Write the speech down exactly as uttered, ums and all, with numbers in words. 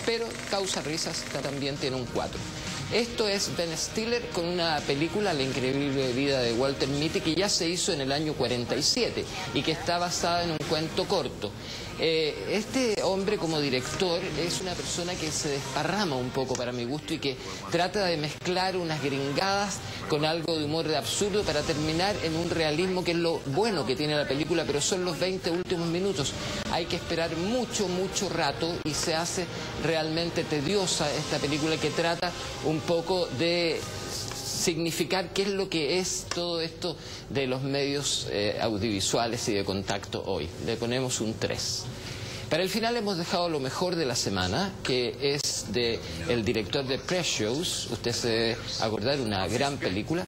pero causa risas, también tiene un cuatro. Esto es Ben Stiller con una película, La increíble vida de Walter Mitty, que ya se hizo en el año cuarenta y siete y que está basada en un cuento corto. Eh, este hombre como director es una persona que se desparrama un poco para mi gusto y que trata de mezclar unas gringadas con algo de humor de absurdo para terminar en un realismo que es lo bueno que tiene la película, pero son los veinte últimos minutos. Hay que esperar mucho, mucho rato y se hace realmente tediosa esta película que trata un poco de significar qué es lo que es todo esto de los medios eh, audiovisuales y de contacto hoy. Le ponemos un tres. Para el final hemos dejado lo mejor de la semana, que es de el director de Precious. Usted se debe acordar, una gran película.